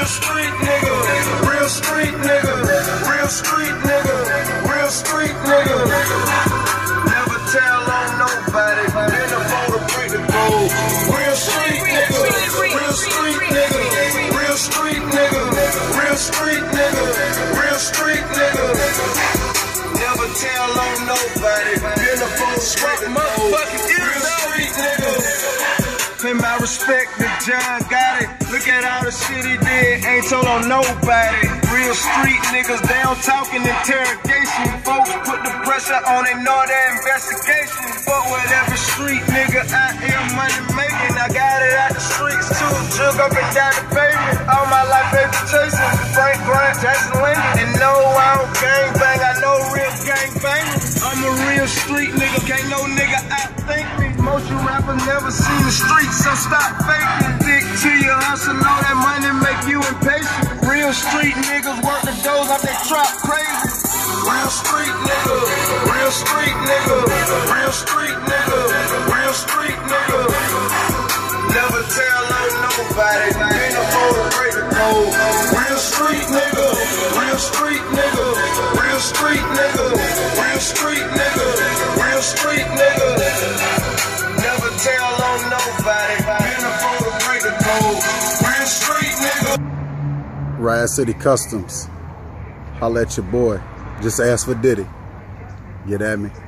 Real street nigga, real street nigga, real street nigga, real street nigga. Never tell on nobody, then the photo break the code. Real street nigga, real street nigga, real street nigga, real street nigga, real street nigga. Never tell on nobody, then the photo break the code. Real street nigga. Pay my respect to John got it. Look at all the shit he did, ain't told on nobody. Real street niggas, they don't talk in interrogation. Folks put the pressure on, ignore their investigation. But with every street nigga, I am money making. I got it out the streets too, jug up and down the pavement. All my life baby chasing Frank Grant, Jackson Lincoln. And no, I don't gang bang, I know real gang bangers. I'm a real street nigga, can't no nigga outthink me. Most you rappers never seen the streets, so stop faking. Stick to your hustle, know that money make you impatient. Real street niggas work the doors out they trap crazy. Real street nigga, real street nigga, real street nigga, real street nigga. Never tell on nobody, ain't no photo break the code. Real street nigga, real street nigga, real street nigga, real street nigga, real street nigga. Never tell on nobody, ain't no photo break the code. Real street nigga. Riot City Customs. Holla at your boy. Just ask for Diddy. Get at me.